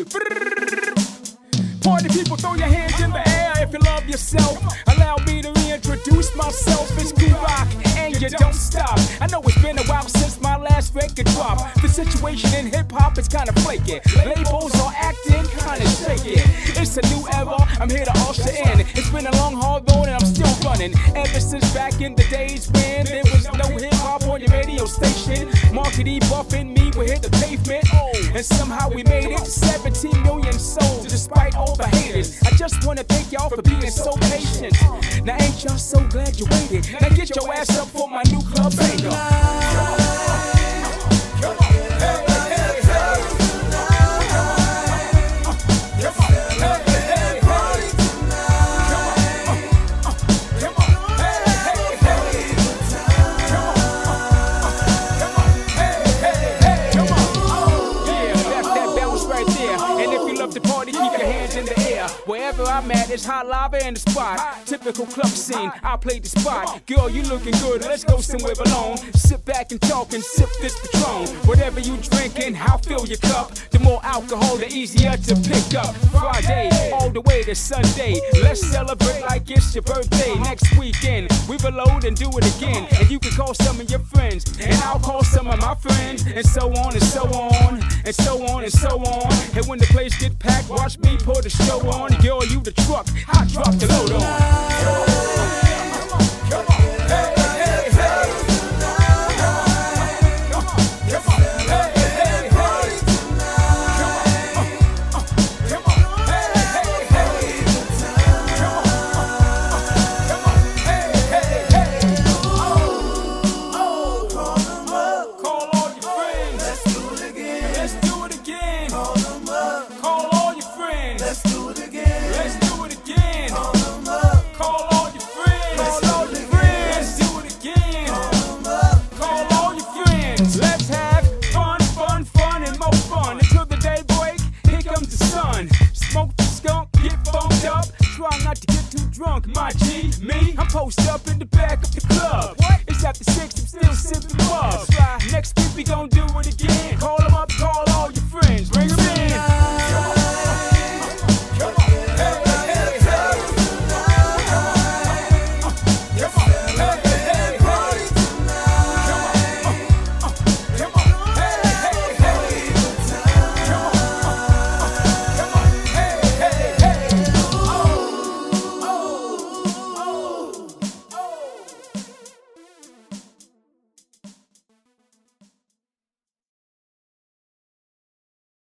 hey. Party people, throw your hands in the air if you love yourself. Allow me to reintroduce myself. It's Kool Rock, and you don't stop. I know it's been a while since my last record dropped. The situation in hip-hop is kinda flaky. Labels are acting kinda shaky. It's a new era, I'm here to usher in. It's been a long, hard road and I'm still running. Ever since back in the days when there was no hip-hop on your radio station. Market Buff and me, we hit the pavement. And somehow we made it, 17 million sold, despite all the haters. I just wanna thank y'all for being so patient. Now ain't y'all so glad you waited? Now get your ass up for my new club banger. The party, keep your hands in the air. Wherever I'm at, it's hot lava in the spot. Typical club scene, I play the spot. Girl, you looking good, let's go somewhere alone. Sit back and talk and sip this Patron. Whatever you drinking, I'll fill your cup. The more alcohol, the easier to pick up. Friday, all the way to Sunday. Let's celebrate like it's your birthday. Next weekend, we reload and do it again. And you can call some of your friends, and I'll call some of my friends. And so on and so on, and so on and so on. And when the place get packed, watch me put a show on. Girl, you the truck, I drop the load on.